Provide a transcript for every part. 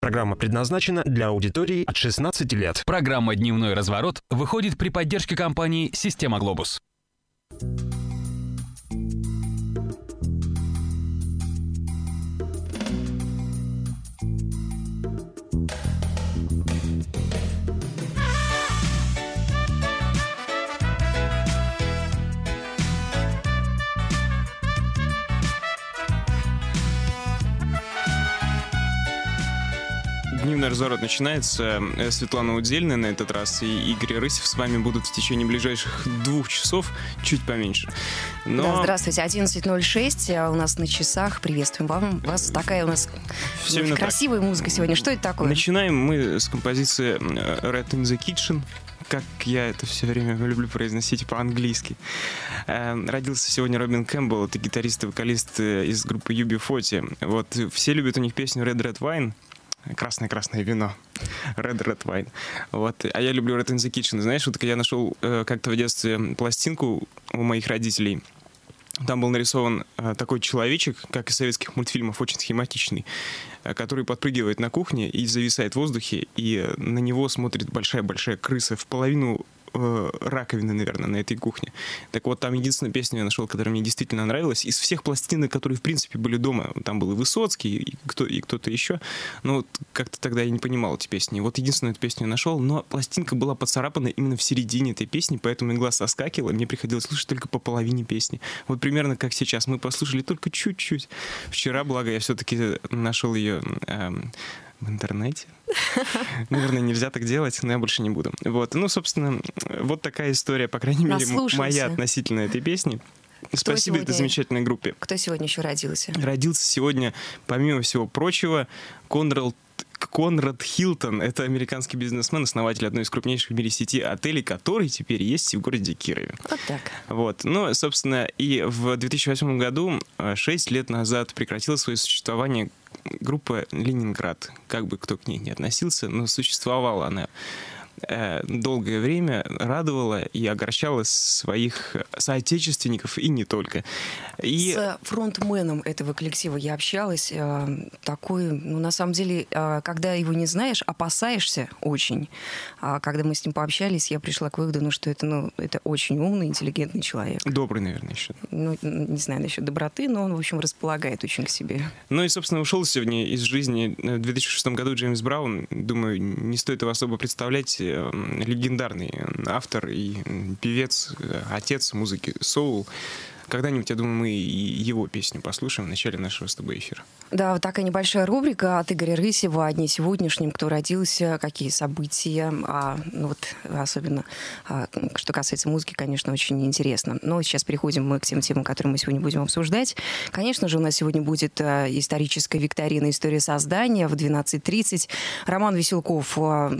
Программа предназначена для аудитории от 16 лет. Программа «Дневной разворот» выходит при поддержке компании «Система Глобус». Дневной разворот начинается. Светлана Удельная на этот раз и Игорь Рысев с вами будут в течение ближайших 2 часов, чуть поменьше. Да, здравствуйте, 11:06 у нас на часах. Приветствуем вас. Такая у нас красивая музыка сегодня. Что это такое? Начинаем мы с композиции Red in the Kitchen. Как я это все время люблю произносить по-английски. Родился сегодня Робин Кэмпбелл, это гитарист и вокалист из группы UB40. Вот, все любят у них песню Red Red Wine. Красное-красное вино. Red Wine. Вот. А я люблю Red in the Kitchen. Знаешь, вот я нашел как-то в детстве пластинку у моих родителей. Там был нарисован такой человечек, как из советских мультфильмов, очень схематичный, который подпрыгивает на кухне и зависает в воздухе, и на него смотрит большая-большая крыса в половину раковины, наверное, на этой кухне. Так вот, там единственная песня я нашел, которая мне действительно нравилась. Из всех пластинок, которые, в принципе, были дома, там был и Высоцкий, и кто-то еще, но вот как-то тогда я не понимал эти песни. Вот единственную эту песню я нашел, но пластинка была поцарапана именно в середине этой песни, поэтому игла соскакивала, и мне приходилось слушать только по половине песни. Вот примерно как сейчас. Мы послушали только чуть-чуть. Вчера, благо, я все-таки нашел ее в интернете. Наверное, нельзя так делать, но я больше не буду. Вот. Ну, собственно, вот такая история, по крайней мере, моя относительно этой песни. Спасибо этой замечательной группе. Кто сегодня еще родился? Родился сегодня, помимо всего прочего, Конрад Хилтон. Это американский бизнесмен, основатель одной из крупнейших в мире сети отелей, который теперь есть в городе Кирове. Вот так. Вот. Ну, собственно, и в 2008 году, 6 лет назад, прекратила свое существование группа «Ленинград». Как бы кто к ней не относился, но существовала она долгое время, радовала и огорчала своих соотечественников, и не только. С фронтменом этого коллектива я общалась. Такой, ну, на самом деле, когда его не знаешь, опасаешься очень. Когда мы с ним пообщались, я пришла к выводу, что это очень умный, интеллигентный человек. Добрый, наверное, еще. Ну, не знаю насчет доброты, но он, в общем, располагает очень к себе. Ну и, собственно, ушел сегодня из жизни в 2006 году Джеймс Браун. Думаю, не стоит его особо представлять. Легендарный автор и певец, отец музыки соул. Когда-нибудь, я думаю, мы и его песню послушаем в начале нашего с тобой эфира. Да, вот такая небольшая рубрика от Игоря Рысева о дне сегодняшнем, кто родился, какие события. Ну вот, особенно, что касается музыки, конечно, очень интересно. Но сейчас переходим мы к тем темам, которые мы сегодня будем обсуждать. Конечно же, у нас сегодня будет историческая викторина «История создания» в 12:30. Роман Веселков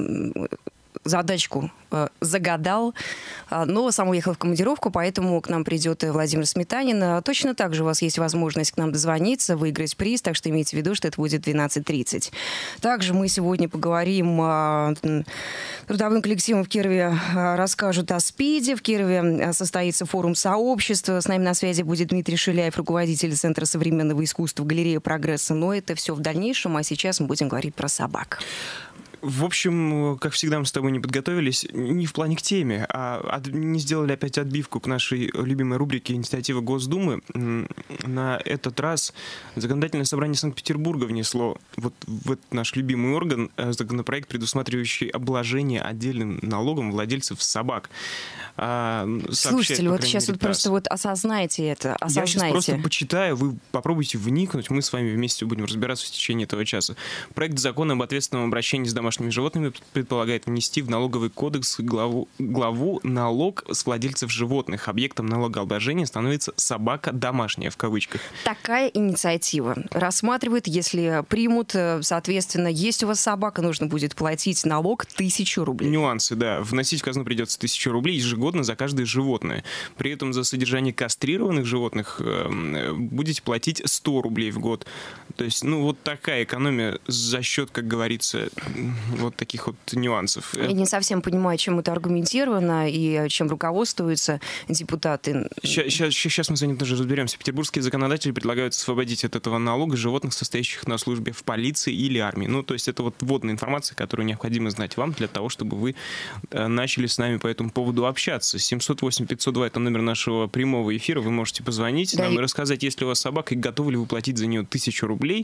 задачку загадал, но сам уехал в командировку, поэтому к нам придет Владимир Сметанин. Точно так же у вас есть возможность к нам дозвониться, выиграть приз, так что имейте в виду, что это будет 12:30. Также мы сегодня поговорим трудовым коллективом в Кирове, расскажут о СПИДе. В Кирове состоится форум сообщества. С нами на связи будет Дмитрий Шиляев, руководитель Центра современного искусства «Галерея Прогресса». Но это все в дальнейшем, а сейчас мы будем говорить про собак. В общем, как всегда, мы с тобой не подготовились не в плане к теме, а не сделали опять отбивку к нашей любимой рубрике «Инициатива Госдумы». На этот раз Законодательное собрание Санкт-Петербурга внесло вот в этот наш любимый орган законопроект, предусматривающий обложение отдельным налогом владельцев собак. Слушатели, вот сейчас вот просто вот осознайте это, осознайте. Я сейчас просто почитаю, вы попробуйте вникнуть, мы с вами вместе будем разбираться в течение этого часа. Проект закона об ответственном обращении с домашними животными предполагает внести в налоговый кодекс главу «Налог с владельцев животных». Объектом налогообложения становится собака домашняя, в кавычках. Такая инициатива рассматривает, если примут, соответственно, есть у вас собака, нужно будет платить налог 1000 рублей. Нюансы, да. Вносить в казну придется 1000 рублей ежегодно ежегодно за каждое животное. При этом за содержание кастрированных животных будете платить 100 рублей в год. То есть, ну, вот такая экономия за счет, как говорится, вот таких вот нюансов. Я не совсем понимаю, чем это аргументировано и чем руководствуются депутаты. Сейчас мы с этим тоже разберемся. Петербургские законодатели предлагают освободить от этого налога животных, состоящих на службе в полиции или армии. Ну, то есть это вот вводная информация, которую необходимо знать вам для того, чтобы вы начали с нами по этому поводу общаться. 708-502 — это номер нашего прямого эфира. Вы можете позвонить нам и рассказать, есть ли у вас собака и готовы ли вы платить за нее 1000 рублей.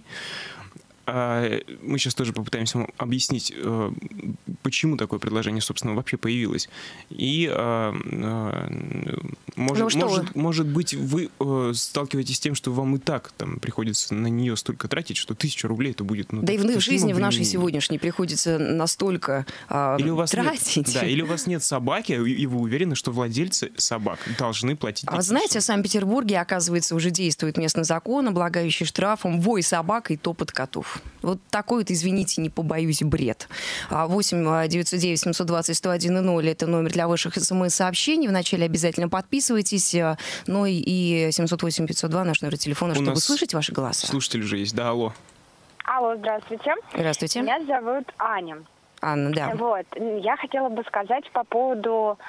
Мы сейчас тоже попытаемся вам объяснить, почему такое предложение, собственно, вообще появилось. И, может быть, вы сталкиваетесь с тем, что вам и так там приходится на нее столько тратить, что 1000 рублей это будет... Ну, да и в жизни, в нашей сегодняшней, приходится настолько тратить. Или у вас нет собаки, и вы уверены, что владельцы собак должны платить 1000. А знаете, в Санкт-Петербурге, оказывается, уже действует местный закон, облагающий штрафом вой собак и топот котов. Вот такой вот, извините, не побоюсь, бред. 8-909-720-101-0 — это номер для ваших СМС-сообщений. Вначале обязательно подписывайтесь. Ну и 708-502 наш номер телефона, чтобы слышать ваши голоса. Слушатель уже есть. Да, алло. Алло, здравствуйте. Здравствуйте. Меня зовут Аня. Анна, да. Вот. Я хотела бы сказать по поводу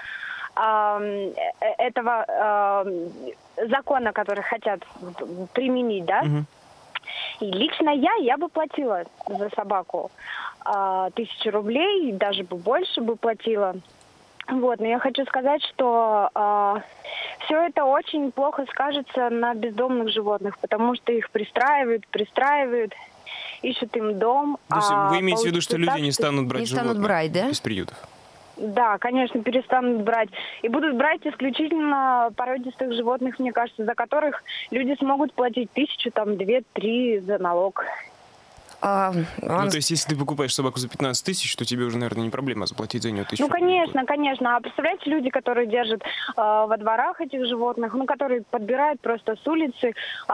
этого закона, который хотят применить, да? Угу. И лично я бы платила за собаку 1000 рублей, даже бы больше бы платила. Вот, но я хочу сказать, что все это очень плохо скажется на бездомных животных, потому что их пристраивают, ищут им дом. То есть вы имеете в виду, что люди не станут брать животных да? из приютов? Да, конечно, перестанут брать. И будут брать исключительно породистых животных, мне кажется, за которых люди смогут платить 1000, там, 2-3 за налог. Ну, то есть, если ты покупаешь собаку за 15 тысяч, то тебе уже, наверное, не проблема заплатить за нее 1000. Ну, конечно, конечно. А представляете, люди, которые держат во дворах этих животных, ну, которые подбирают просто с улицы,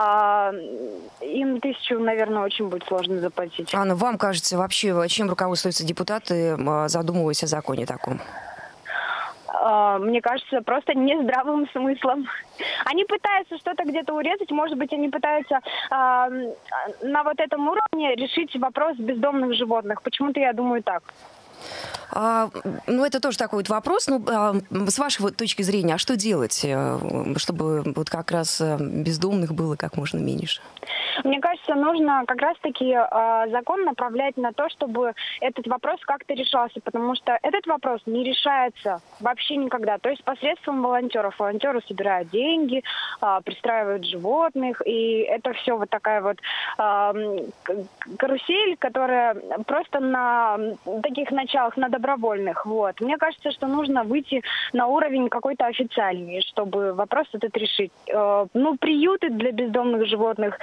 им 1000, наверное, очень будет сложно заплатить. Анна, вам кажется, вообще, чем руководствуются депутаты, задумываясь о законе таком? Мне кажется, просто нездравым смыслом. Они пытаются что-то где-то урезать, может быть, они пытаются на вот этом уровне решить вопрос бездомных животных. Почему-то я думаю так. Ну, это тоже такой вот вопрос. Ну, с вашей вот точки зрения, а что делать, чтобы вот как раз бездомных было как можно меньше? Мне кажется, нужно как раз-таки закон направлять на то, чтобы этот вопрос как-то решался, потому что этот вопрос не решается вообще никогда. То есть посредством волонтеров. Волонтеры собирают деньги, пристраивают животных, и это все вот такая вот карусель, которая просто на таких началах, на добровольных. Вот. Мне кажется, что нужно выйти на уровень какой-то официальный, чтобы вопрос этот решить. Ну, приюты для бездомных животных,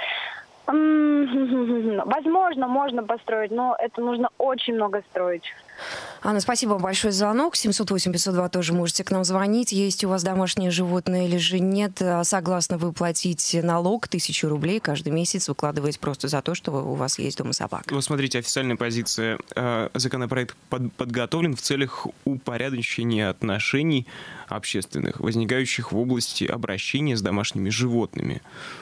возможно, можно построить, но это нужно очень много строить. Анна, спасибо вам большое за звонок. 708-502 тоже можете к нам звонить. Есть у вас домашнее животное или же нет? Согласны вы платить налог 1000 рублей каждый месяц, выкладывать просто за то, что у вас есть дома собака? Вот смотрите, официальная позиция. Законопроект подготовлен в целях упорядочения отношений общественных, возникающих в области обращения с домашними животными.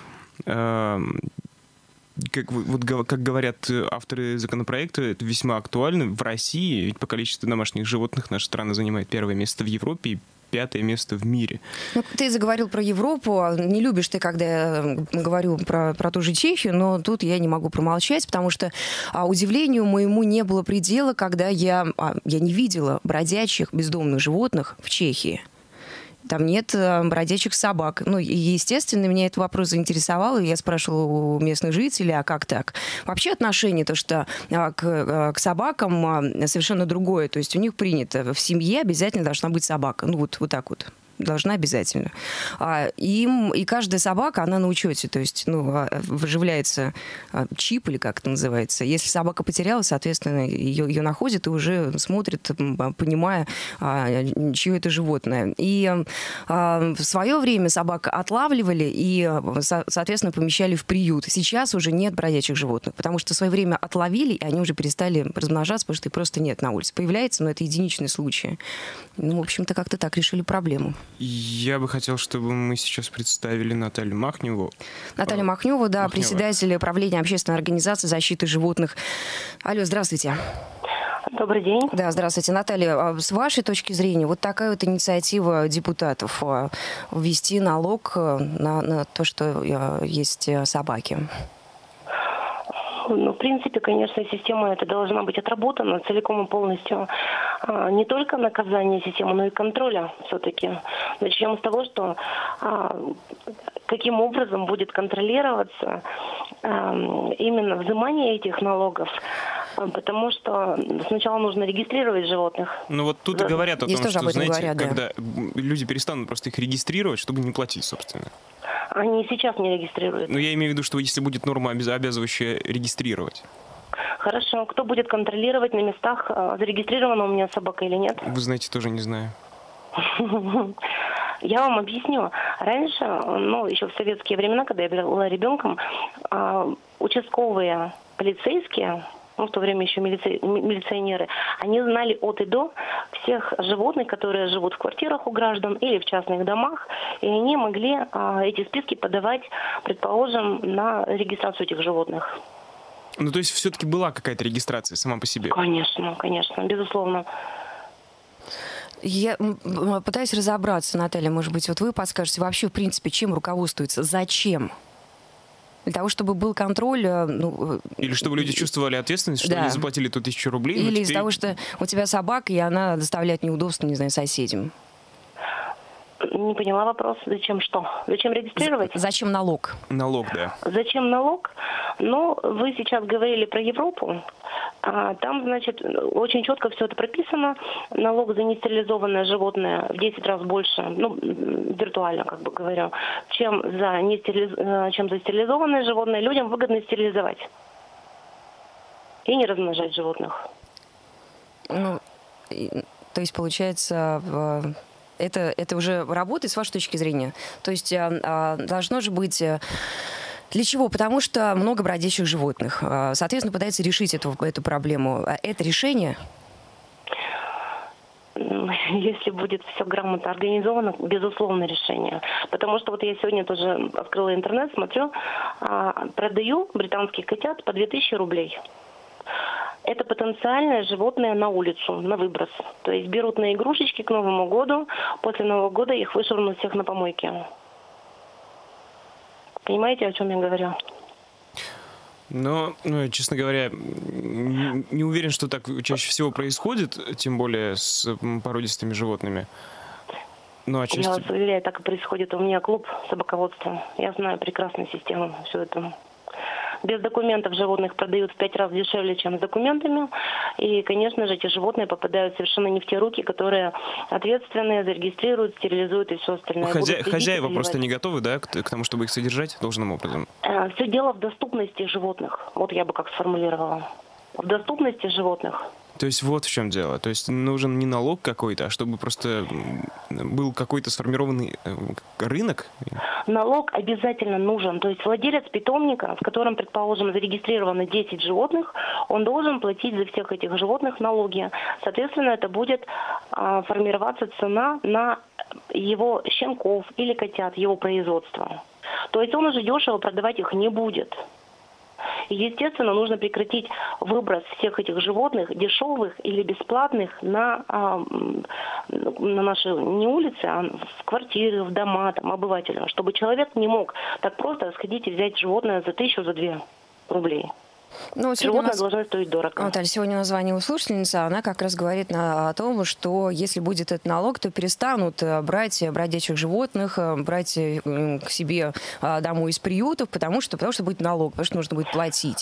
Как говорят авторы законопроекта, это весьма актуально. В России, ведь по количеству домашних животных наша страна занимает 1-е место в Европе и 5-е место в мире. Ну, ты заговорил про Европу. Не любишь ты, когда я говорю про ту же Чехию, но тут я не могу промолчать, потому что удивлению моему не было предела, когда я не видела бродячих бездомных животных в Чехии. Там нет бродячих собак. Ну, естественно, меня этот вопрос заинтересовал, и я спрашивала у местных жителей, а как так? Вообще отношение то, что к собакам совершенно другое. То есть у них принято, в семье обязательно должна быть собака. Ну, вот так вот. должна обязательно. И каждая собака, она на учете, то есть выживляется чип, или как это называется. Если собака потерялась, соответственно, ее находят и уже смотрят, понимая, чье это животное. И в свое время собак отлавливали и, соответственно, помещали в приют. Сейчас уже нет бродячих животных, потому что в свое время отловили, и они уже перестали размножаться, потому что их просто нет на улице. Появляется, но это единичные случаи. В общем-то, как-то так решили проблему. Я бы хотел, чтобы мы сейчас представили Наталью Махневу. Наталья Махнева, да, председатель правления общественной организации защиты животных. Алло, здравствуйте. Добрый день. Да, здравствуйте, Наталья. С вашей точки зрения, вот такая вот инициатива депутатов ввести налог на то, что есть собаки? В принципе, конечно, система эта должна быть отработана целиком и полностью. Не только наказание системы, но и контроля все-таки. Начнем с того, что каким образом будет контролироваться именно взимание этих налогов. Потому что сначала нужно регистрировать животных. Ну вот тут и говорят о том, что, знаете, говорят, да. когда люди перестанут просто их регистрировать, чтобы не платить, собственно. Они сейчас не регистрируют. Но я имею в виду, что если будет норма, обязывающая регистрировать. Хорошо. Кто будет контролировать на местах, зарегистрирована у меня собака или нет? Вы знаете, тоже не знаю. Я вам объясню. Раньше, еще в советские времена, когда я была ребенком, участковые полицейские, в то время еще милиционеры, они знали от и до всех животных, которые живут в квартирах у граждан или в частных домах, и они могли эти списки подавать, предположим, на регистрацию этих животных. Ну, то есть все-таки была какая-то регистрация сама по себе? Конечно, безусловно. Я пытаюсь разобраться, Наталья, может быть, вот вы подскажете вообще, в принципе, чем руководствуется, зачем? Для того, чтобы был контроль... Или чтобы люди чувствовали ответственность, что да. они заплатили ту 1000 рублей. Или теперь... из-за того, что у тебя собака, и она доставляет неудобства, не знаю, соседям. Не поняла вопрос. Зачем что? Зачем регистрировать? Зачем налог? Налог, да. Зачем налог? Вы сейчас говорили про Европу. Там, значит, очень четко все это прописано. Налог за нестерилизованное животное в 10 раз больше, виртуально, как бы говорю, чем за стерилизованное животное. Людям выгодно стерилизовать и не размножать животных. То есть, получается... Это уже работает с вашей точки зрения? То есть должно же быть... Для чего? Потому что много бродячих животных. Соответственно, пытается решить эту проблему. Это решение? Если будет все грамотно организовано, безусловно, решение. Потому что вот я сегодня тоже открыла интернет, смотрю, продаю британских котят по 2000 рублей. Это потенциальное животное на улицу, на выброс. То есть берут на игрушечки к Новому году, после Нового года их вышвырнут всех на помойке. Понимаете, о чем я говорю? Но, честно говоря, не уверен, что так чаще всего происходит, тем более с породистыми животными. Я вас уверяю, так и происходит. У меня клуб собаководства. Я знаю прекрасно систему, все это. Без документов животных продают в 5 раз дешевле, чем с документами. И, конечно же, эти животные попадают совершенно не в те руки, которые ответственные, зарегистрируют, стерилизуют и все остальное. Хозяева просто не готовы, да, к тому, чтобы их содержать должным образом? Все дело в доступности животных. Вот я бы как сформулировала. В доступности животных. То есть вот в чем дело. То есть нужен не налог какой-то, а чтобы просто был какой-то сформированный рынок? Налог обязательно нужен. То есть владелец питомника, в котором, предположим, зарегистрировано 10 животных, он должен платить за всех этих животных налоги. Соответственно, это будет формироваться цена на его щенков или котят, его производства. То есть он уже дешево продавать их не будет. И, естественно, нужно прекратить выброс всех этих животных, дешевых или бесплатных, на наши не улицы, а в квартиры, в дома обывателям, чтобы человек не мог так просто сходить и взять животное за 1000, за 2 рублей. Животное должно стоить дорого. Наталья, сегодня название у слушательницы, она как раз говорит о том, что если будет этот налог, то перестанут брать бродячих животных, брать к себе домой из приютов, потому что будет налог, потому что нужно будет платить.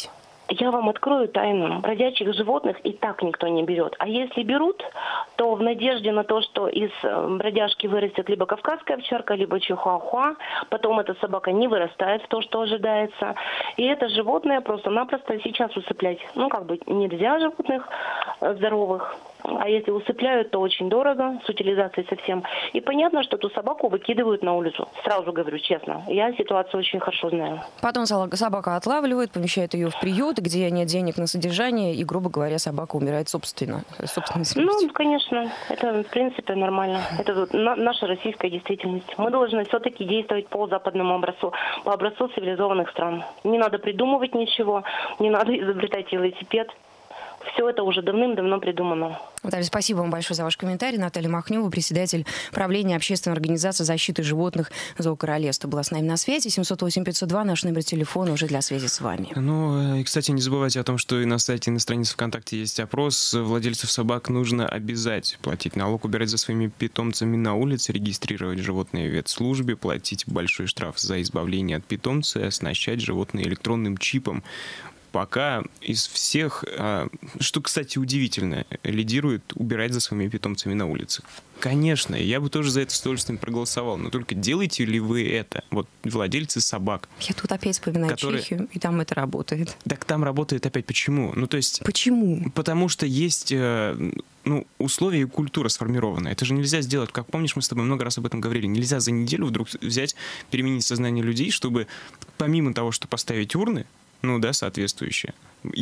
Я вам открою тайну. Бродячих животных и так никто не берет. А если берут, то в надежде на то, что из бродяжки вырастет либо кавказская овчарка, либо чихуахуа, потом эта собака не вырастает в то, что ожидается. И это животное просто-напросто сейчас усыплять. Нельзя животных здоровых. А если усыпляют, то очень дорого, с утилизацией совсем. И понятно, что эту собаку выкидывают на улицу. Сразу говорю честно. Я ситуацию очень хорошо знаю. Потом собака отлавливает, помещает ее в приют, где нет денег на содержание, и, грубо говоря, собака умирает собственной смертью. Конечно. Это, в принципе, нормально. Это наша российская действительность. Мы должны все-таки действовать по западному образцу, по образцу цивилизованных стран. Не надо придумывать ничего, не надо изобретать велосипед. Все это уже давным-давно придумано. Наталья, спасибо вам большое за ваш комментарий. Наталья Махнева, председатель правления общественной организации защиты животных Зоокоролевства, была с нами на связи. 708-502, наш номер телефона уже для связи с вами. И, кстати, не забывайте о том, что и на сайте, и на странице ВКонтакте есть опрос. Владельцев собак нужно обязать платить налог, убирать за своими питомцами на улице, регистрировать животные в ветслужбе, платить большой штраф за избавление от питомца и оснащать животное электронным чипом. Пока из всех, что, кстати, удивительно, лидирует убирать за своими питомцами на улице. Конечно, я бы тоже за это с удовольствием проголосовал, но только делаете ли вы это? Вот владельцы собак. Я тут опять вспоминаю Чехию, и там это работает. Так там работает опять почему? Почему? Потому что есть условия и культура сформирована. Это же нельзя сделать. Как помнишь, мы с тобой много раз об этом говорили. Нельзя за неделю вдруг взять, переменить сознание людей, чтобы помимо того, что поставить урны, соответствующие.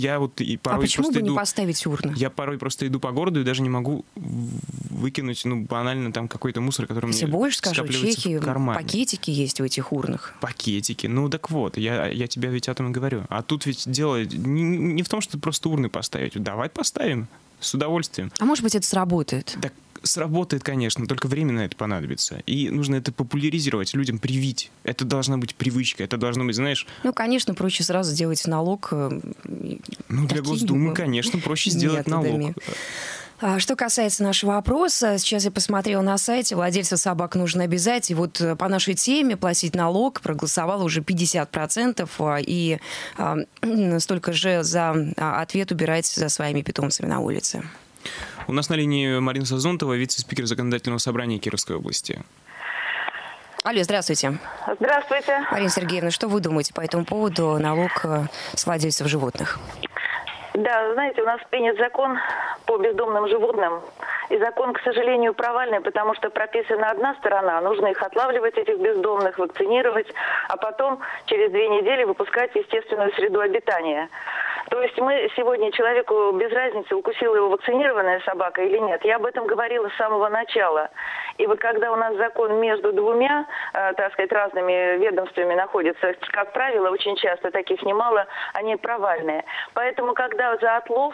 Почему бы не поставить урны? Я порой просто иду по городу и даже не могу выкинуть, банально там какой-то мусор, который Если мне больше скажу, в Чехии в кармане. Пакетики есть в этих урнах. Пакетики. Так вот, я тебе ведь о том и говорю. А тут ведь дело не в том, что просто урны поставить. Давай поставим. С удовольствием. А может быть, это сработает? Так сработает, конечно, только время на это понадобится. И нужно это популяризировать, людям привить. Это должна быть привычка, это должно быть, знаешь... конечно, проще сразу сделать налог. Для Госдумы, конечно, проще сделать налог. Что касается нашего опроса, сейчас я посмотрела на сайте, владельцев собак нужно обязать. И вот по нашей теме платить налог проголосовало уже 50%, и столько же за ответ убирать за своими питомцами на улице. У нас на линии Марина Сазонтова, вице-спикер Законодательного собрания Кировской области. Алло, здравствуйте. Здравствуйте. Марина Сергеевна, что вы думаете по этому поводу налог с владельцев животных? Да, знаете, у нас принят закон по бездомным животным. И закон, к сожалению, провальный, потому что прописана одна сторона. Нужно их отлавливать, этих бездомных, вакцинировать, а потом через 2 недели выпускать в естественную среду обитания. То есть мы сегодня человеку без разницы, укусила его вакцинированная собака или нет. Я об этом говорила с самого начала. И вот когда у нас закон между двумя, разными ведомствами находится, как правило, очень часто таких немало, они провальные. Поэтому, когда за отлов,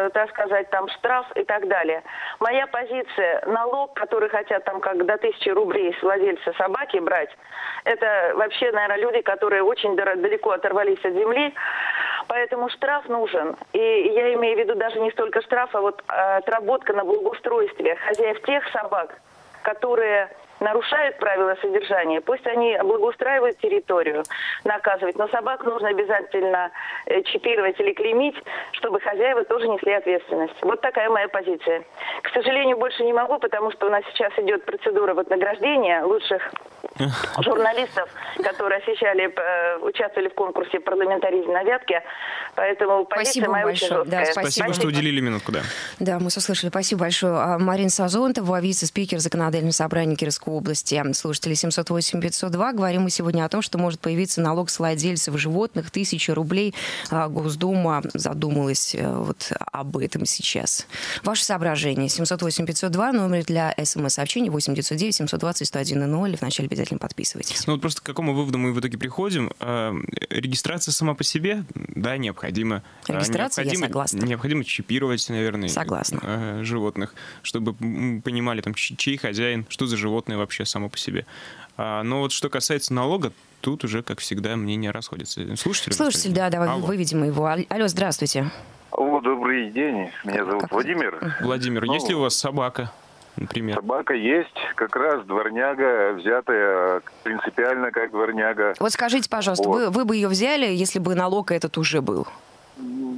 там штраф и так далее. Моя позиция, налог, который хотят там как до 1000 рублей с владельца собаки брать, это вообще, наверное, люди, которые очень далеко оторвались от земли. Поэтому штраф нужен. И я имею в виду даже не столько штраф, а отработка на благоустройстве хозяев тех собак, которые нарушают правила содержания. Пусть они благоустраивают территорию, наказывать. Но собак нужно обязательно чипировать или клеймить, чтобы хозяева тоже несли ответственность. Вот такая моя позиция. К сожалению, больше не могу, потому что у нас сейчас идет процедура награждения лучших журналистов, которые участвовали в конкурсе «Парламентаризм на Вятке». Поэтому позиция моя очень жесткая. Спасибо, что уделили минутку. Да, мы услышали. Спасибо большое. Марина Сазонтова, вице-спикер Законодательного собрания Кировской области. Слушатели 708-502. Говорим мы сегодня о том, что может появиться налог с владельцев животных 1000 рублей. Госдума задумалась об этом сейчас. Ваше соображение. 708-502. Номер для СМС-сообщений 8-909-720-101-0. В начале обязательно подписывайтесь. Просто к какому выводу мы в итоге приходим? Регистрация сама по себе, да, необходима. Регистрация, я согласна. Необходимо чипировать, наверное, животных, чтобы понимали, чей хозяин, что за животное вообще само по себе. Но что касается налога, тут уже, как всегда, мнения расходятся. Слушатель, да, давай выведем его. Алло, здравствуйте. Добрый день. Меня зовут Владимир. Владимир, есть ли у вас собака, например? Собака есть, как раз дворняга, взятая принципиально как дворняга. Вот скажите, пожалуйста, вы бы ее взяли, если бы налог этот уже был?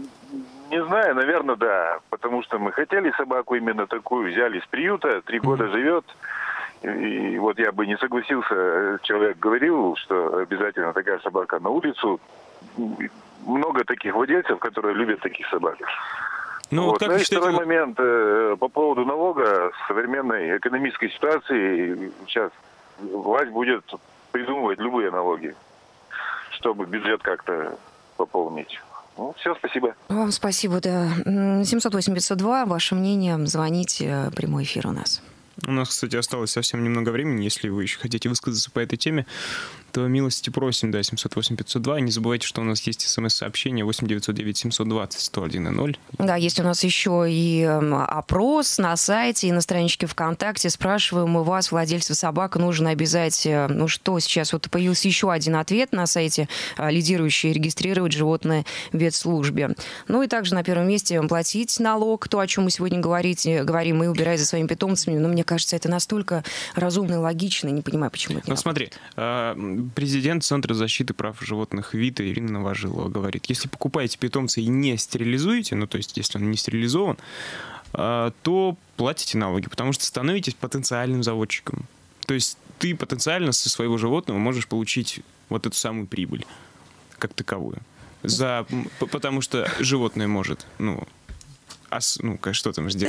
знаю, наверное, да. Потому что мы хотели собаку именно такую, взяли с приюта, 3 года живет. И вот я бы не согласился, человек говорил, что обязательно такая собака на улицу. Много таких владельцев, которые любят таких собак. Ну, вот как и считаете, второй момент по поводу налога. В современной экономической ситуации сейчас власть будет придумывать любые налоги, чтобы бюджет как-то пополнить. Ну, все, спасибо. Вам спасибо, да. 708-502, ваше мнение, звоните, прямой эфир у нас. У нас, кстати, осталось совсем немного времени. Если вы еще хотите высказаться по этой теме, то милости просим, да, 708-502. Не забывайте, что у нас есть смс-сообщение 8-909-720-101-0. Да, есть у нас еще и опрос на сайте и на страничке ВКонтакте. Спрашиваем мы вас, владельцев собак, нужно обязать, ну что сейчас, вот появился еще один ответ на сайте, лидирующий, регистрировать животное в ветслужбе. Ну и также на первом месте платить налог, то, о чем мы сегодня говорим, и убирать за своими питомцами. Но мне кажется, это настолько разумно и логично, не понимаю, почему это не смотри, президент Центра защиты прав животных ВИТа Ирина Новожилова говорит, если покупаете питомца и не стерилизуете, ну то есть если он не стерилизован, то платите налоги, потому что становитесь потенциальным заводчиком. То есть ты потенциально со своего животного можешь получить вот эту самую прибыль как таковую. Потому что животное может, что там сделать?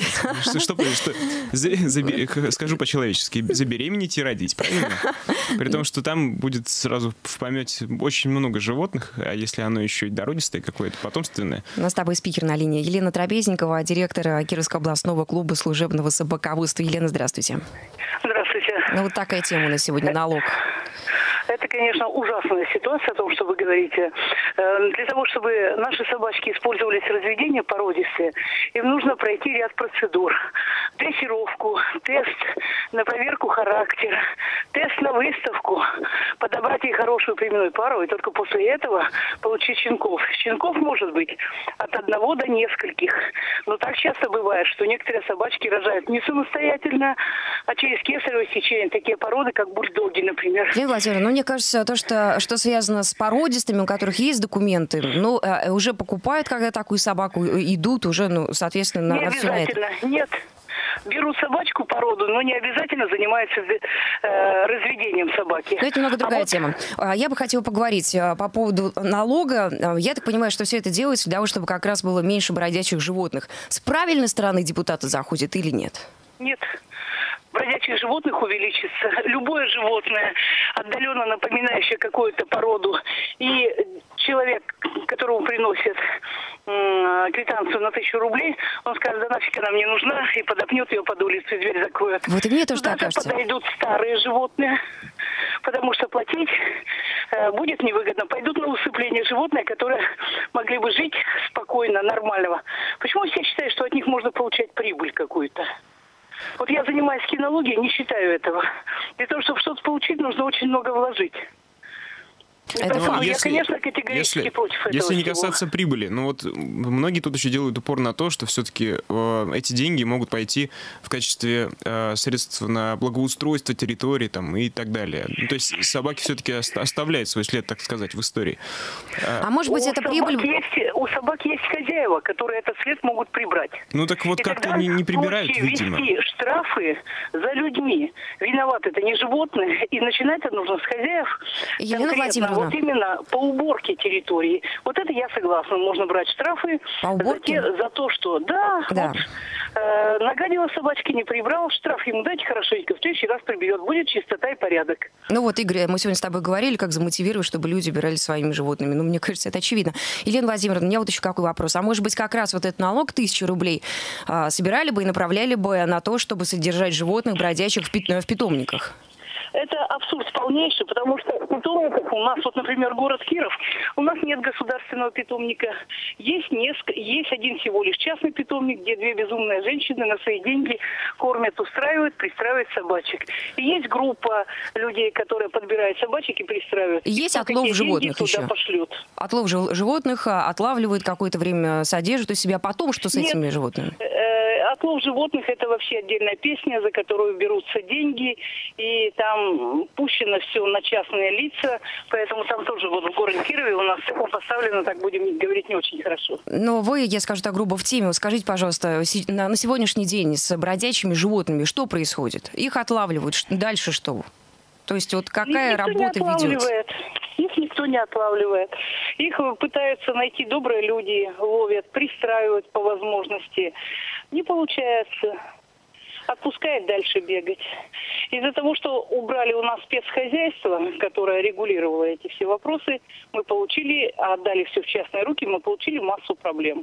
Скажу по-человечески, забеременеть и родить, правильно? При том, что там будет сразу в помете очень много животных, а если оно еще и дородистое какое-то, потомственное. У нас с тобой спикер на линии. Елена Трапезникова, директор Кировского областного клуба служебного собаководства. Елена, здравствуйте. Здравствуйте. Ну вот такая тема у нас сегодня, налог. Это, конечно, ужасная ситуация о том, что вы говорите. Для того, чтобы наши собачки использовались в разведении породистые, им нужно пройти ряд процедур. Дрессировку, тест на проверку характера, тест на выставку, подобрать ей хорошую племенную пару, и только после этого получить щенков. Щенков может быть от 1 до нескольких. Но так часто бывает, что некоторые собачки рожают не самостоятельно, а через кесарево сечение. Такие породы, как бульдоги, например. Елена Владимировна, мне кажется, то, что связано с породистыми, у которых есть документы, уже покупают, когда такую собаку, идут уже, соответственно, не обязательно, нет. Берут собачку породу, но не обязательно занимаются разведением собаки. Но это немного другая тема. Я бы хотела поговорить по поводу налога. Я так понимаю, что все это делается для того, чтобы как раз было меньше бродячих животных. С правильной стороны депутаты заходят или нет? Нет. Бродячих животных увеличится. Любое животное, отдаленно напоминающее какую-то породу, и человек, которому приносит квитанцию на 1000 рублей, он скажет, да нафиг она мне нужна, и подопнет ее под улицу, и дверь закроет. Вот и мне тоже так кажется. Подойдут старые животные, потому что платить будет невыгодно. Пойдут на усыпление животные, которые могли бы жить спокойно, нормального. Почему все считают, что от них можно получать прибыль какую-то? Вот я занимаюсь кинологией, не считаю этого. Для того, чтобы что-то получить, нужно очень много вложить. Это факт. Я, конечно, категорически против этого. Если не касаться прибыли, многие тут еще делают упор на то, что все-таки эти деньги могут пойти в качестве средств на благоустройство территории и так далее. То есть собаки все-таки оставляют свой след, так сказать, в истории. А может быть, это прибыль... У собак есть хозяева, которые этот след могут прибрать. Так вот, как-то не прибирают, видимо. Вести штрафы за людьми. Виноват это не животное. И начинать это нужно с хозяев. Елена Владимировна. Вот именно по уборке территории. Вот это я согласна. Можно брать штрафы по уборке? За то, что нагадила собачки, не прибрал, штраф ему дайте хорошенько, в следующий раз приберет. Будет чистота и порядок. Игорь, мы сегодня с тобой говорили, как замотивировать, чтобы люди убирали своими животными. Мне кажется, это очевидно. Елена Владимировна, у меня вот еще какой вопрос. А может быть, как раз вот этот налог 1000 рублей собирали бы и направляли бы на то, чтобы содержать животных, бродячих в питомниках? Это абсурд полнейший, потому что питомников у нас, например, город Киров, у нас нет государственного питомника. Есть один всего лишь частный питомник, где 2 безумные женщины на свои деньги кормят, пристраивают собачек. И есть группа людей, которые подбирают собачек и пристраивают. Есть отлов животных еще? Пошлют. Отлов животных отлавливают, какое-то время содержат у себя, потом что с этими животными? отлов животных – это вообще отдельная песня, за которую берутся деньги, и там пущено все на частные лица, поэтому там тоже вот в городе Кирове у нас поставлено, так будем говорить, не очень хорошо. Но вы, я скажу так грубо, в теме. Скажите, пожалуйста, на сегодняшний день с бродячими животными что происходит? Их отлавливают, дальше что? То есть вот какая работа ведется? Их никто не отлавливает. Их пытаются найти добрые люди, ловят, пристраивают по возможности. Не получается. Отпускает дальше бегать. Из-за того, что убрали у нас спецхозяйство, которое регулировало эти все вопросы, мы получили, отдали все в частные руки, мы получили массу проблем.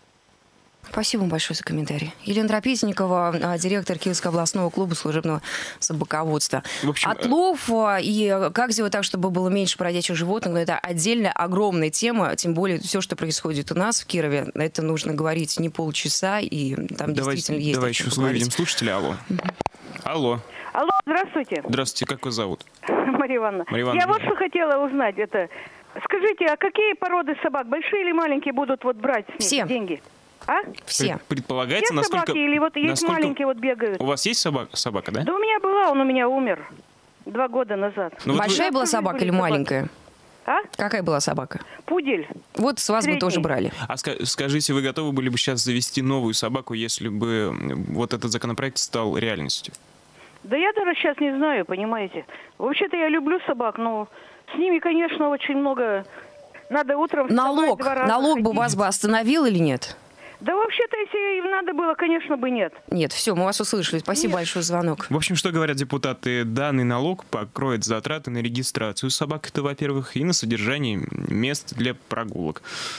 Спасибо вам большое за комментарий. Елена Трапезникова, директор Киевского областного клуба служебного собаководства. В общем, отлов и как сделать так, чтобы было меньше бродячих животных, но это отдельная огромная тема, тем более все, что происходит у нас в Кирове, это нужно говорить не полчаса, и там действительно есть Давай о чем еще поговорить. выведем слушателя. Алло. Алло. Алло, здравствуйте. Здравствуйте, как вас зовут? Мария Ивановна. Мария Ивановна. Я вот что хотела узнать. Скажите, а какие породы собак, большие или маленькие, будут вот брать с них Все. деньги? А? Все. Предполагается, Все насколько... собаки или вот есть насколько... маленькие вот бегают? У вас есть собака, да? Да у меня была, он у меня умер 2 года назад. Ну, вот Большая была собака или маленькая? А? Какая была собака? Пудель. Вот с вас бы Средний. тоже брали. А скажите, вы готовы были бы сейчас завести новую собаку, если бы вот этот законопроект стал реальностью? Да я даже сейчас не знаю, понимаете. Вообще-то я люблю собак, но с ними, конечно, очень много... Надо утром вставать, Налог 2 раза бы ходить. вас бы остановил или нет? Да вообще-то, если им надо было, конечно бы нет. Нет, все, мы вас услышали. Спасибо Нет. большое за звонок. В общем, что говорят депутаты? Данный налог покроет затраты на регистрацию собак, это, во-первых, и на содержание мест для прогулок.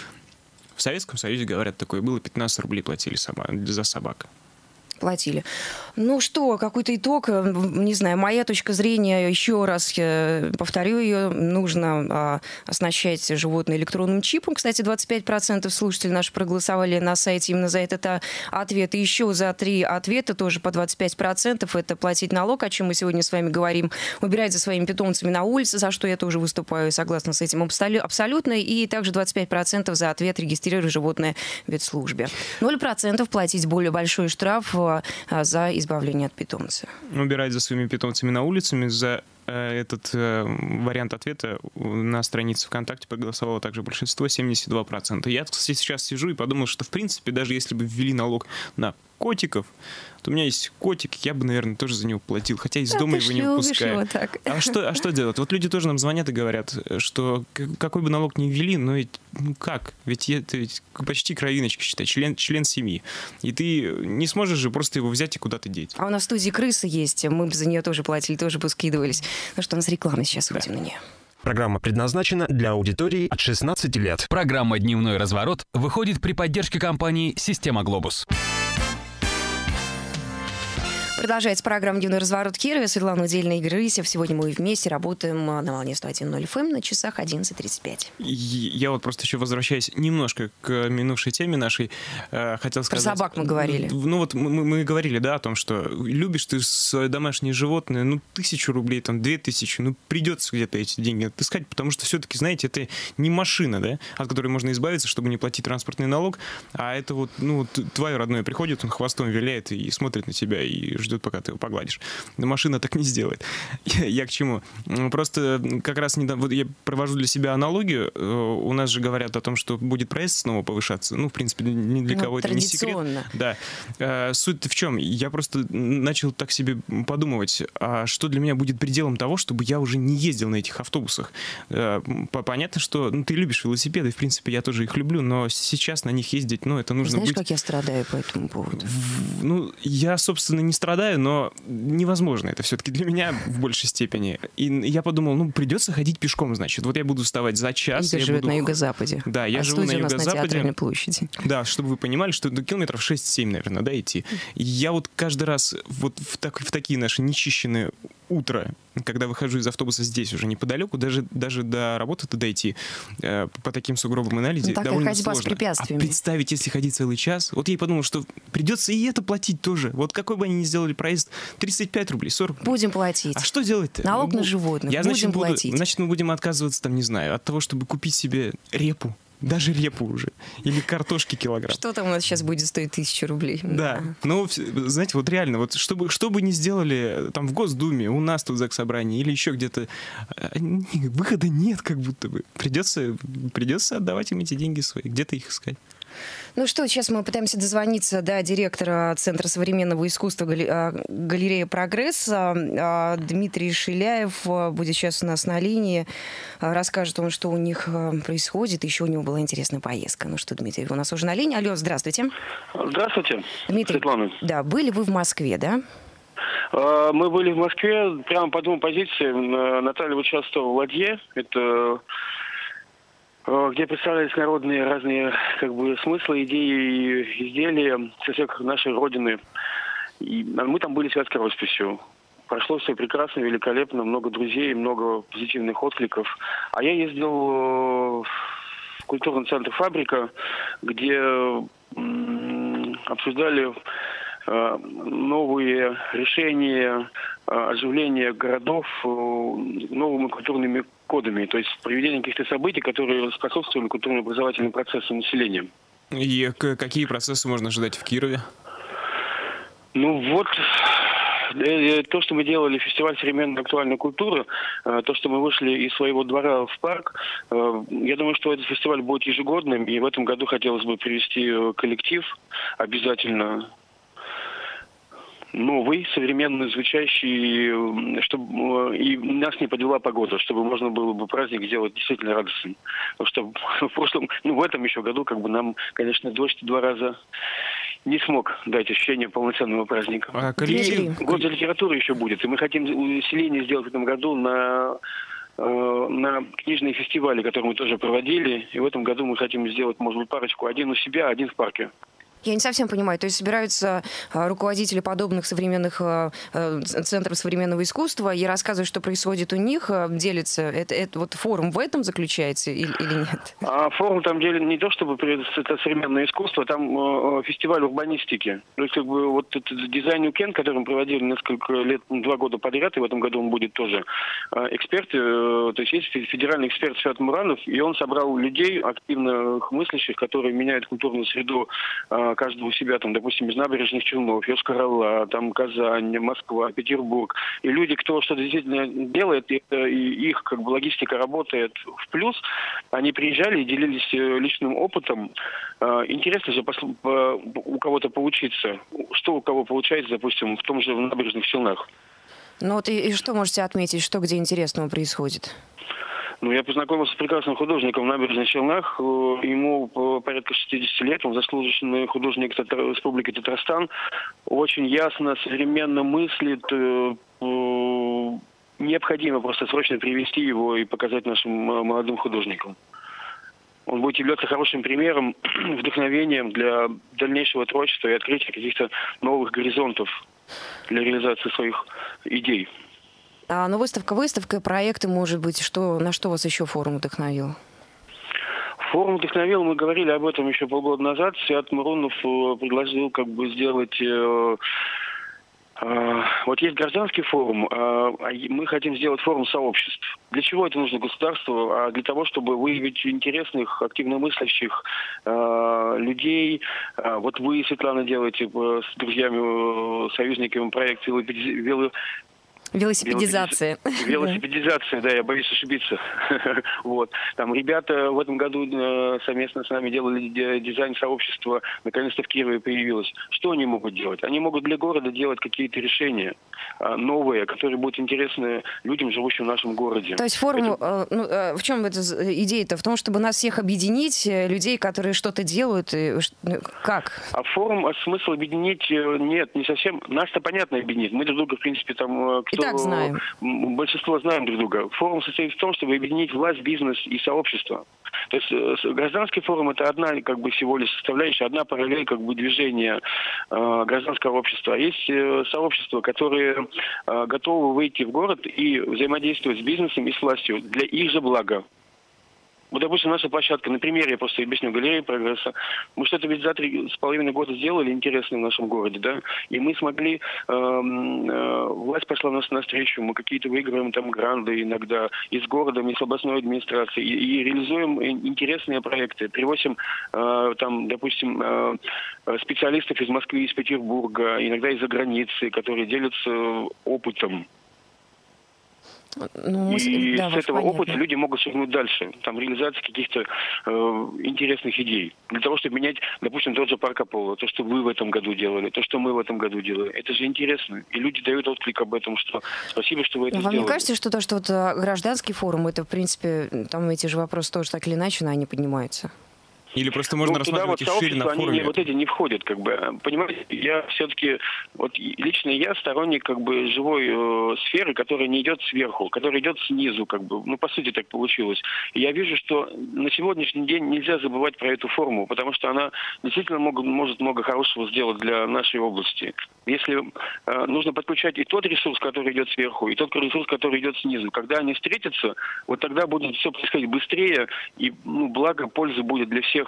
В Советском Союзе, говорят, такое было, 15 рублей платили за собак. Платили. Ну что, какой-то итог, не знаю, моя точка зрения, еще раз повторю ее, нужно оснащать животное электронным чипом. Кстати, 25% слушателей наши проголосовали на сайте именно за этот ответ. И еще за 3 ответа тоже по 25% это платить налог, о чем мы сегодня с вами говорим, убирать за своими питомцами на улице, за что я тоже выступаю, согласна с этим абсолютно. И также 25% за ответ регистрировать животное в ветслужбе. 0% платить более большой штраф за избавление от питомца. Убирать за своими питомцами на улицах. За этот вариант ответа на странице ВКонтакте проголосовало также большинство, 72%. Я, кстати, сейчас сижу и подумал, что, в принципе, даже если бы ввели налог на котиков, то у меня есть котик, я бы, наверное, тоже за него платил, хотя из дома его не выпускаю. А что делать? Вот люди тоже нам звонят и говорят, что какой бы налог ни ввели, но ведь, как? Ведь это ведь почти кровиночка, считай, член семьи. И ты не сможешь же просто его взять и куда-то деть. А у нас в студии крыса есть, мы бы за нее тоже платили, тоже бы скидывались. Ну что, у нас реклама, сейчас выйдем на нее. Программа предназначена для аудитории от 16 лет. Программа «Дневной разворот» выходит при поддержке компании «Система Глобус». Продолжается программа «Дневной разворот» Кирове. Светлана Удельная, Игорь Рысев. Сегодня мы вместе работаем на волне 101.0 FM на часах 11:35. Я вот просто еще возвращаясь немножко к минувшей теме нашей, хотел сказать... Про собак мы говорили. Ну вот мы говорили, да, о том, что любишь ты свое домашнее животное, 1000 рублей, 2000, придется где-то эти деньги отыскать, потому что все-таки, знаете, это не машина, да, от которой можно избавиться, чтобы не платить транспортный налог, а это твое родное приходит, он хвостом виляет и смотрит на тебя и ждет, пока ты его погладишь. Но машина так не сделает. Я к чему? Просто как раз недавно, я провожу для себя аналогию. У нас же говорят о том, что будет проезд снова повышаться. В принципе, ни для кого это не секрет. Да. Суть в чем? Я просто начал так себе подумывать, а что для меня будет пределом того, чтобы я уже не ездил на этих автобусах. Понятно, что ты любишь велосипеды, в принципе, я тоже их люблю, но сейчас на них ездить, это нужно Знаешь, быть... как я страдаю по этому поводу? Я, собственно, не страдаю, но невозможно это все-таки для меня в большей степени. И я подумал, придется ходить пешком, значит. Вот я буду вставать за час. Игорь живет на юго-западе. Да, я живу на юго-западе. На Театральной площади. Да, чтобы вы понимали, что километров 6-7, наверное, да, идти. И я вот каждый раз вот в такие наши нечищенные утро, когда выхожу из автобуса здесь уже неподалеку, даже до работы-то дойти по таким сугробам и наледи довольно сложно. С препятствиями. А представить, если ходить целый час, вот я и подумал, что придется и это платить тоже. Вот какой бы они ни сделали проезд, 35 рублей, 40 рублей. Будем платить. А что делать-то? Налог на животных. Будем платить. Значит, мы будем отказываться, от того, чтобы купить себе репу. Даже репу уже. Или картошки килограмм. Что там у нас сейчас будет стоить 1000 рублей? Да. Ну, знаете, вот реально, вот что бы ни сделали там в Госдуме, у нас тут в Заксобрании или еще где-то, выхода нет как будто бы. Придется отдавать им эти деньги свои, где-то их искать. Ну что, сейчас мы пытаемся дозвониться до директора Центра современного искусства галереи «Прогресс». Дмитрий Шиляев будет сейчас у нас на линии. Расскажет он, что у них происходит. Еще у него была интересная поездка. Ну что, Дмитрий, у нас уже на линии. Алло, здравствуйте. Здравствуйте, Дмитрий, Светлана. Да, были вы в Москве, да? Мы были в Москве прямо по двум позициям. Наталья участвовала в ладье. Это где представлялись народные разные смыслы, идеи, изделия со всех нашей родины. И мы там были связки росписью. Прошло все прекрасно, великолепно, много друзей, много позитивных откликов. А я ездил в культурный центр «Фабрика», где обсуждали новые решения оживления городов новыми культурными кодами, то есть проведение каких-то событий, которые способствовали культурно-образовательным процессам населения. И какие процессы можно ожидать в Кирове? Ну вот, то, что мы делали, фестиваль современной актуальной культуры, то, что мы вышли из своего двора в парк, я думаю, что этот фестиваль будет ежегодным, и в этом году хотелось бы привести коллектив обязательно новый, современно звучащий, чтобы и нас не подвела погода, чтобы можно было бы праздник сделать действительно радостным. Потому что в этом еще году нам, конечно, дождь 2 раза не смог дать ощущение полноценного праздника. А коллектив... Год за литературу еще будет, и мы хотим усиление сделать в этом году на книжные фестивали, которые мы тоже проводили, и в этом году мы хотим сделать, может быть, парочку, один у себя, один в парке. Я не совсем понимаю. То есть собираются руководители подобных современных центров современного искусства и рассказывают, что происходит у них, делятся. Это вот форум в этом заключается или нет? Форум там делит не то, чтобы это современное искусство, там фестиваль урбанистики. То есть вот этот дизайн-уикенд, который мы проводили несколько лет, 2 года подряд, и в этом году он будет тоже. Эксперты, то есть есть федеральный эксперт Свят Муранов, и он собрал людей, активных мыслящих, которые меняют культурную среду каждого у себя, допустим, из набережных Челнов, Йошкар-Ола, Казань, Москва, Петербург. И люди, кто что-то действительно делает, и их логистика работает в плюс, они приезжали и делились личным опытом. Интересно же у кого-то поучиться. Что у кого получается, допустим, в том же набережных Челнах. Ну вот и что можете отметить, что где интересного происходит? Я познакомился с прекрасным художником в набережных Челнах. Ему порядка 60 лет. Он заслуженный художник Республики Татарстан. Очень ясно, современно мыслит. Необходимо просто срочно привести его и показать нашим молодым художникам. Он будет являться хорошим примером, вдохновением для дальнейшего творчества и открытия каких-то новых горизонтов для реализации своих идей. Выставка, проекты, может быть, на что вас еще форум вдохновил? Форум вдохновил, мы говорили об этом еще полгода назад. Свят Муранов предложил сделать... Вот есть гражданский форум, мы хотим сделать форум сообществ. Для чего это нужно государству? Для того, чтобы выявить интересных, активно мыслящих людей. Вот вы, Светлана, делаете с друзьями, союзниками проект Велосипедизация. Велосипедизация, да, я боюсь ошибиться. Вот. Там ребята в этом году совместно с нами делали дизайн сообщества, наконец-то в Кирове появилось. Что они могут делать? Они могут для города делать какие-то решения новые, которые будут интересны людям, живущим в нашем городе. То есть форум, в чем эта идея-то? В том, чтобы нас всех объединить, людей, которые что-то делают, как? А форум, смысл объединить, нет, не совсем. Нас-то понятно объединить. Мы друг друга, в принципе, так знаем. Большинство знаем друг друга. Форум состоит в том, чтобы объединить власть, бизнес и сообщество. То есть гражданский форум — это одна всего лишь составляющая, одна параллель движения гражданского общества. А есть сообщества, которые готовы выйти в город и взаимодействовать с бизнесом и с властью для их же блага. Вот, допустим, наша площадка, на примере я просто объясню, галерея прогресса. Мы что-то ведь за 3,5 года сделали интересное в нашем городе, да, и мы смогли, власть пошла нас навстречу, мы какие-то выигрываем там гранды иногда и с городом, и с областной администрацией, и реализуем интересные проекты. Привозим там, допустим, специалистов из Москвы, из Петербурга, иногда из-за границы, которые делятся опытом. И с этого опыта люди могут шагнуть дальше. Там реализация каких-то интересных идей. Для того, чтобы менять, допустим, тот же парк Аполло, то, что вы в этом году делали, то, что мы в этом году делаем. Это же интересно. И люди дают отклик об этом, что спасибо, что вы это сделали. Вам не кажется, что то, что вот гражданский форум, это, в принципе, там эти же вопросы тоже так или иначе, они поднимаются? Или просто можно рассматривать их шире на форуме? Вот эти не входят, как бы. Понимаете, я все-таки, вот лично я сторонник, как бы, живой сферы, которая не идет сверху, которая идет снизу, как бы. Ну, по сути, так получилось. И я вижу, что на сегодняшний день нельзя забывать про эту форму, потому что она действительно может много хорошего сделать для нашей области. Если нужно подключать и тот ресурс, который идет сверху, и тот ресурс, который идет снизу. Когда они встретятся, вот тогда будет все происходить быстрее, и благо, польза будет для всех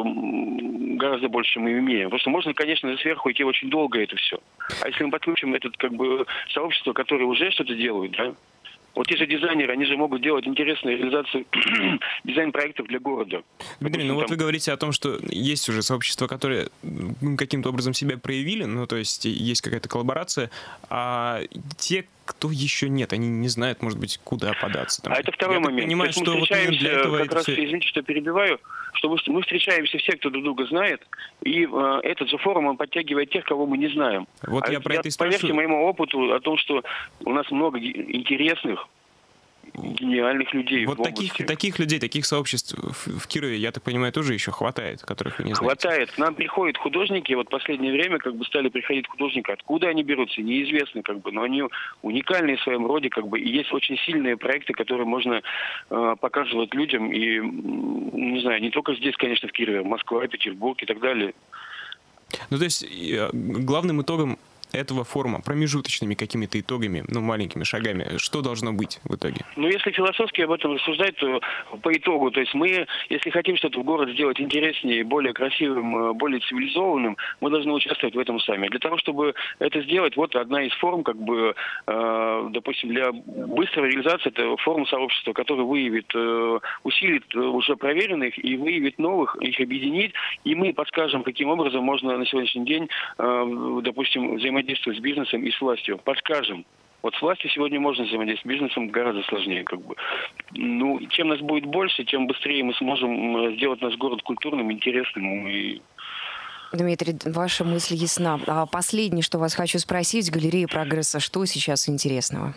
гораздо больше, чем мы имеем. Потому что можно, конечно, сверху идти очень долго это все. А если мы подключим это, как бы, сообщество, которое уже что-то делает, да, вот те же дизайнеры, они же могут делать интересную реализацию дизайн-проектов для города. Дмитрий, ну вот вы говорите о том, что есть уже сообщества, которые каким-то образом себя проявили, ну то есть есть какая-то коллаборация, а те, кто еще нет, они не знают, может быть, куда податься. Там. А это второй момент. Я понимаю, что вот именно для этого как раз, все... извините, что перебиваю, что мы встречаемся все, кто друг друга знает, и этот же форум, он подтягивает тех, кого мы не знаем. Вот я про это и спрашиваю. Поверьте моему опыту о том, что у нас много интересных, гениальных людей. Вот таких людей, таких сообществ в Кирове, я так понимаю, тоже еще хватает, которых вы не знаете. Хватает. К нам приходят художники, вот в последнее время как бы стали приходить художники. Откуда они берутся, неизвестно, как бы, но они уникальные в своем роде, как бы, и есть очень сильные проекты, которые можно показывать людям, и, не знаю, не только здесь, конечно, в Кирове, Москва, Петербург и так далее. Ну, то есть, главным итогом этого форума, промежуточными какими-то итогами, ну, маленькими шагами, что должно быть в итоге? Ну, если философски об этом рассуждать, то по итогу, то есть мы, если хотим что-то в город сделать интереснее, более красивым, более цивилизованным, мы должны участвовать в этом сами. Для того, чтобы это сделать, вот одна из форм, как бы, допустим, для быстрой реализации, это форум сообщества, который выявит, усилит уже проверенных и выявит новых, их объединит, и мы подскажем, каким образом можно на сегодняшний день, допустим, взаимодействовать с бизнесом и с властью. Подскажем. Вот с властью сегодня можно взаимодействовать, с бизнесом гораздо сложнее, как бы. Ну, чем нас будет больше, тем быстрее мы сможем сделать наш город культурным, интересным и... Дмитрий, ваша мысль ясна. А последнее, что вас хочу спросить, галерея прогресса, что сейчас интересного?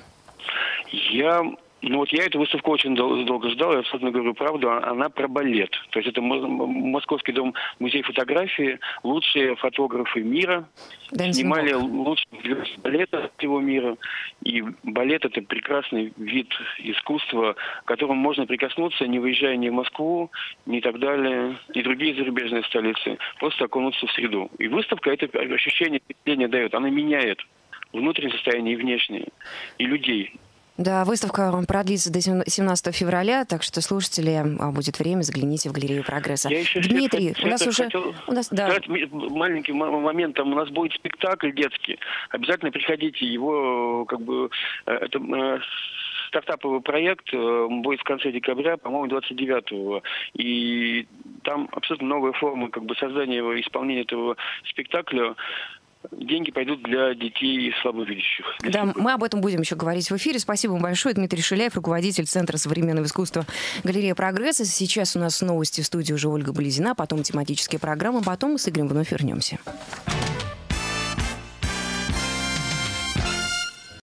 Ну вот я эту выставку очень долго ждал, я абсолютно говорю правду, она про балет. То есть это Московский дом музей фотографии, лучшие фотографы мира, снимали лучших звезд балета всего мира. И балет — это прекрасный вид искусства, к которому можно прикоснуться, не выезжая ни в Москву, ни так далее, ни другие зарубежные столицы, просто окунуться в среду. И выставка это ощущение впечатления дает, она меняет внутреннее состояние и внешнее, и людей. Да, выставка продлится до 17 февраля, так что, слушатели, будет время, загляните в галерею прогресса. Дмитрий, у нас уже... Сказать маленький момент, там у нас будет спектакль детский. Обязательно приходите, его, как бы, это стартаповый проект будет в конце декабря, по-моему, 29-го. И там абсолютно новая форма, как бы, создания и исполнения этого спектакля. Деньги пойдут для детей и слабовидящих. Да, мы об этом будем еще говорить в эфире. Спасибо вам большое. Дмитрий Шиляев, руководитель Центра современного искусства «Галерея прогресса». Сейчас у нас новости в студии уже Ольга Болезина, потом тематические программы, потом мы с Игорем вновь вернемся.